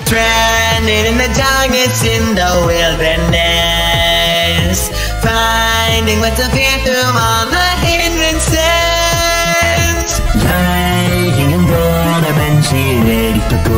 Stranded in the darkness in the wilderness, finding what to fear through all the hindrances. Lying in bed, eventually ready to go.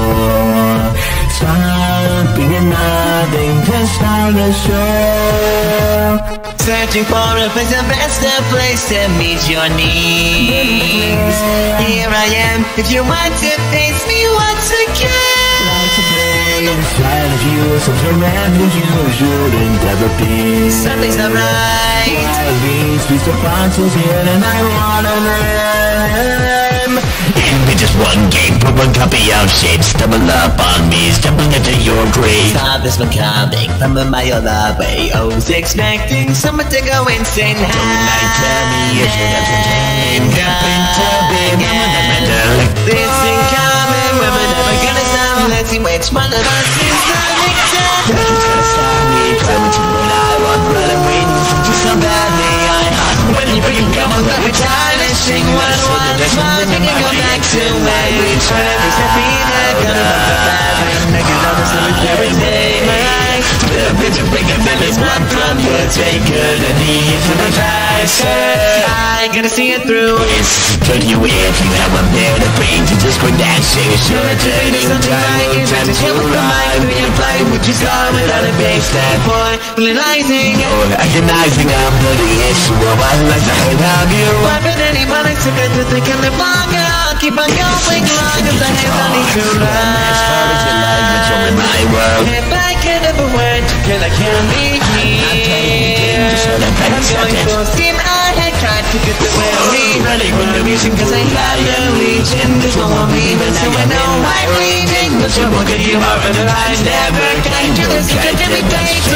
Stopping at nothing, just like a show. Searching for a place, the best place to meet your needs. Here I am, if you want to face me once again. Like to play inside of you, some surroundings you shouldn't ever be. Something's not right. Wild beasts, beast of monsters here, and I wanna live. Give me just one game, put one copy of shapes. Stumble up on me, stumbling into your grave. Stop this from coming from a mile away. I was expecting someone to go insane. Don't tell me you should have some time. Nothing to be, like this in common, we're never gonna stop. Let's see which one of us is the victor. Nothing's gonna stop me, tell me to what I want. But I'm waiting for you so badly. When you bring come on, let me tarnishing what once was. We can go back to where we started. We said be there, gonna run the bathroom. Making all the summer every day. My eyes, the bitch of big and blood from the taker. The need for the faster. I gotta see it through. It's good you if you have one there. The brain to just quit that shit. Sure, it's something like it. Time to kill with the mind. We apply, would you start without a base? That boy, realizing you're agonizing. I'm the issue of my life. I love you. Why would anyone expect to think I live longer? I'll keep on going long as I have nothing to run. As far as your life, but you're in my world. If I could ever word, cause I can't be here. I'm going full steam ahead, trying to get the way we running with the reason, cause I have no reason. There's no one leaving, so I know I'm leaving. But you won't get you out of the eyes. Never came to this secret every day, so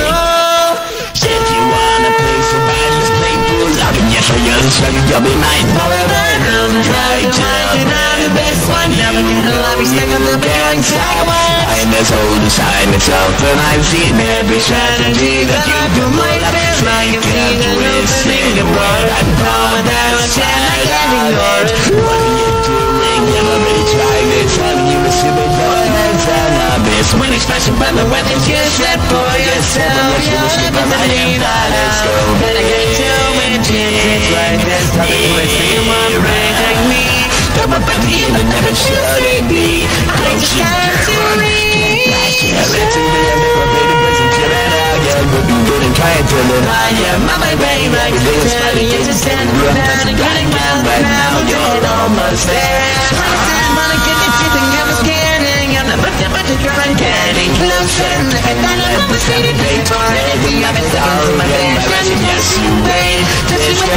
if you wanna play so bad, just play pool. I can yes, I am, so you'll be mine forever. I'm trying to I'm the best one. Never gonna love you, stuck on the bearing sideways. I'm as old as time itself, and I've seen every strategy that you do. My life, I can see the listening the word. I'm calling down a chance, I can't ignore it. What are you doing? You've already tried it. Telling you to see the heads and abyss. When expression by the weapons you set for yourself. You'll never believe that it's go. And I get too many chances like this. Probably wasting you want to protect me. Don't want back to you, but never should it be. I just got to reach. Letting me a little bit of prison to it out. Yeah, we'll be good and trying to live. I am on my way, like telling you to stand down and getting well. But now you're almost there. I wanna get the truth and I'm scared. I'm not much to try and getting closer. I thought I was ready to pay for it. If you haven't done my best, yes you wait. Just